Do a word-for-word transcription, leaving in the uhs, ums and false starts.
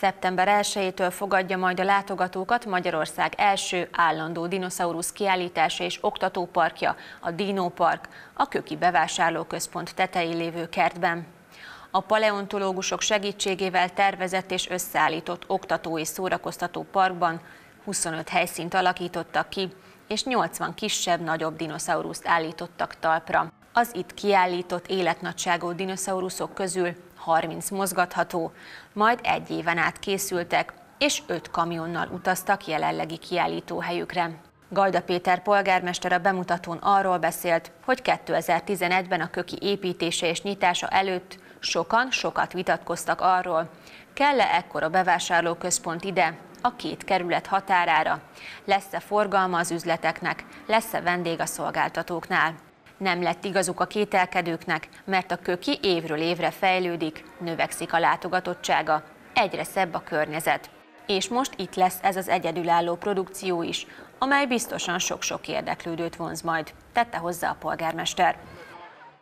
szeptember elsejétől fogadja majd a látogatókat Magyarország első állandó dinoszaurusz kiállítása és oktatóparkja, a Dino Park, a Köki bevásárlóközpont tetején lévő kertben. A paleontológusok segítségével tervezett és összeállított oktató és szórakoztató parkban huszonöt helyszínt alakítottak ki, és nyolcvan kisebb-nagyobb dinoszauruszt állítottak talpra. Az itt kiállított életnagyságú dinoszauruszok közül harminc mozgatható, majd egy éven át készültek, és öt kamionnal utaztak jelenlegi kiállítóhelyükre. Gajda Péter polgármester a bemutatón arról beszélt, hogy kétezer-tizenegyben a Köki építése és nyitása előtt sokan sokat vitatkoztak arról, kell-e ekkora bevásárlóközpont ide, a két kerület határára, lesz-e forgalma az üzleteknek, lesz-e vendég a szolgáltatóknál. Nem lett igazuk a kételkedőknek, mert a Köki évről évre fejlődik, növekszik a látogatottsága, egyre szebb a környezet. És most itt lesz ez az egyedülálló produkció is, amely biztosan sok-sok érdeklődőt vonz majd, tette hozzá a polgármester.